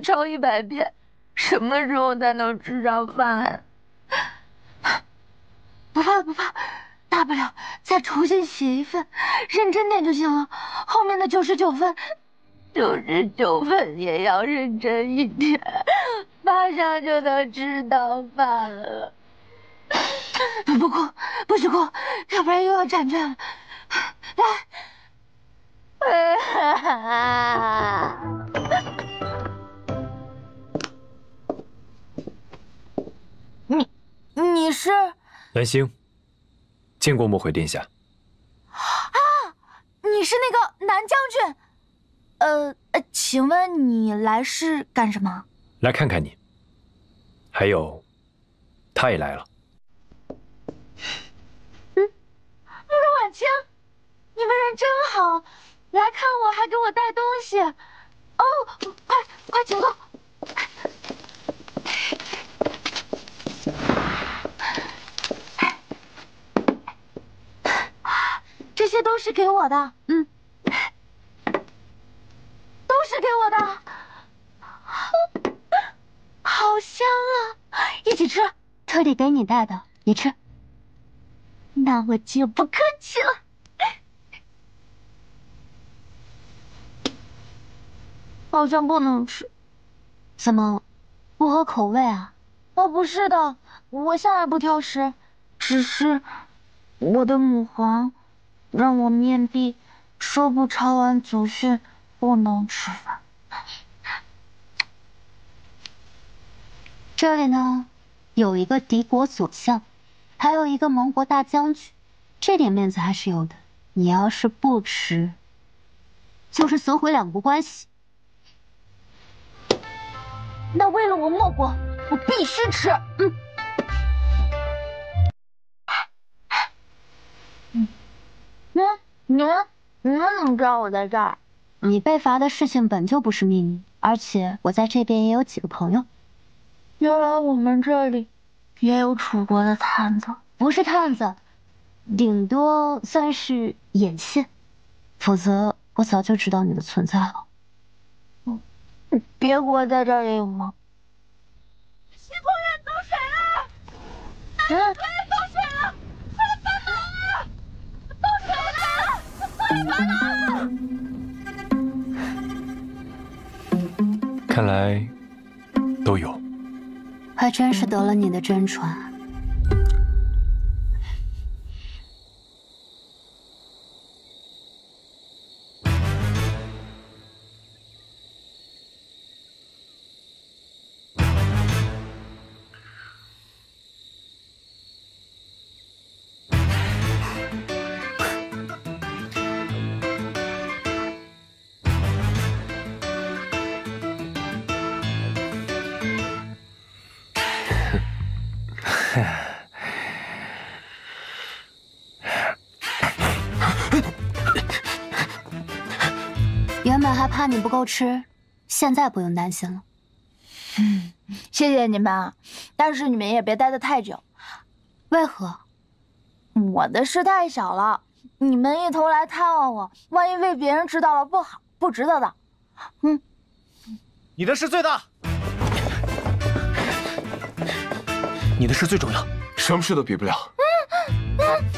抄100遍，什么时候才能吃上饭？不怕不怕，大不了再重新写一份，认真点就行了。后面的99分，99分也要认真一点，马上就能吃到饭了。不哭，不许哭，要不然又要展卷了。来。你是蓝星，见过莫回殿下。 啊，你是那个南将军。请问你来是干什么？ 来看看你。还有，他也来了。 那个婉清，你们人真好，来看我还给我带东西。哦，快请坐。这些都是给我的，都是给我的，好香啊！一起吃， 特地给你带的，你吃。 那我就不客气了。好像不能吃， 怎么，不合口味啊？ 哦，不是的，我向来不挑食，只是我的母皇让我面壁，说不抄完祖训不能吃饭。 这里呢，有一个敌国左相，还有一个盟国大将军，这点面子还是有的。你要是不吃，就是损毁两国关系。 那为了我莫国，我必须吃。你们怎么知道我在这儿？ 你被罚的事情本就不是秘密，而且我在这边也有几个朋友。 原来我们这里也有楚国的探子。 不是探子，顶多算是眼线，否则我早就知道你的存在了。 别国在这儿也有吗？西宫院走水了！走水了！快来帮忙啊！走水了！快来帮忙！ 看来都有。 还真是得了你的真传。原本还怕你不够吃，现在不用担心了。 谢谢你们，但是你们也别待得太久。 为何？ 我的事太小了，你们一同来探望我，万一被别人知道了不好，不值得的。 你的事最大，你的事最重要，什么事都比不了。